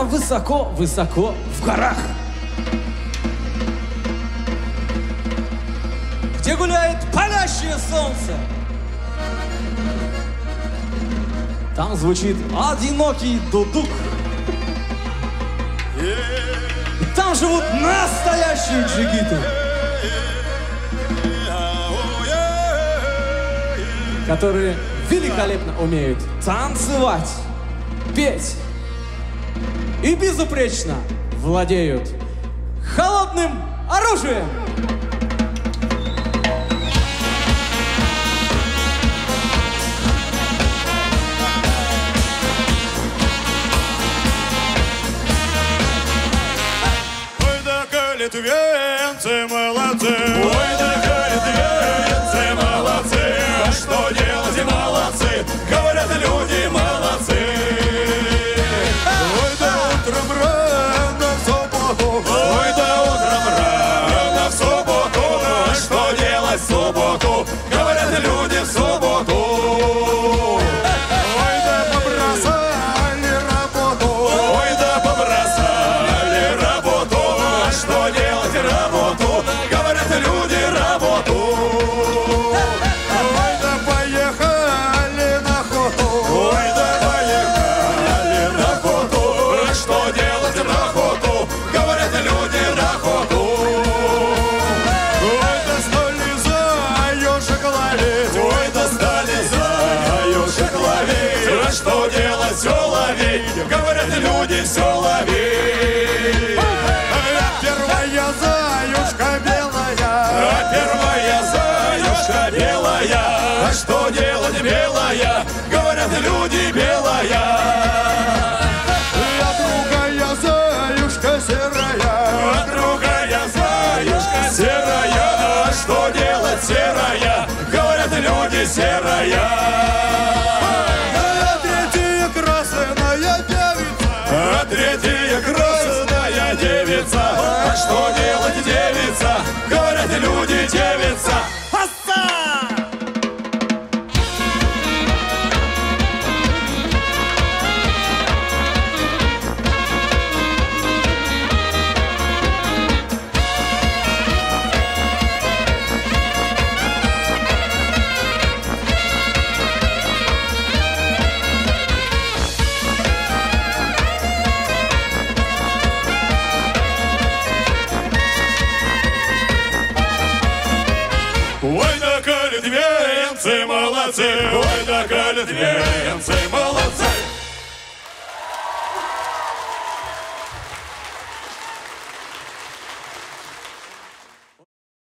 где-то высоко-высоко в горах, где гуляет палящее солнце, там звучит одинокий дудук. И там живут настоящие джигиты, которые великолепно умеют танцевать, петь и безупречно владеют холодным оружием. Литвенцы молодцы, ой, да литвенцы молодцы, а что делать, молодцы, говорят люди молодцы. Ой, да утром рано в субботу, ой, да утром рано в субботу, а что делать в субботу, говорят люди в субботу. Ой, да побросали работу, ой, да побросали работу, а что делать работу, говорят люди работу. Ой, да поехали на охоту, ой, да поехали на охоту, а что делать на охоту, говорят люди на охоту. Ой, да стали за ежик ловить, ой, да стали за ежик ловить, а что делать, все ловить, говорят люди, все ловить. Первая заюшка белая, первая заюшка белая, а что делать, белая, говорят люди, белая. А другая заюшка серая, а другая заюшка серая, а что делать, серая, говорят люди, серая. А третья красная девица, а третья красная девица, а что делать, девица, говорят люди, девица. Ой, да литвенцы молодцы, ой, да литвенцы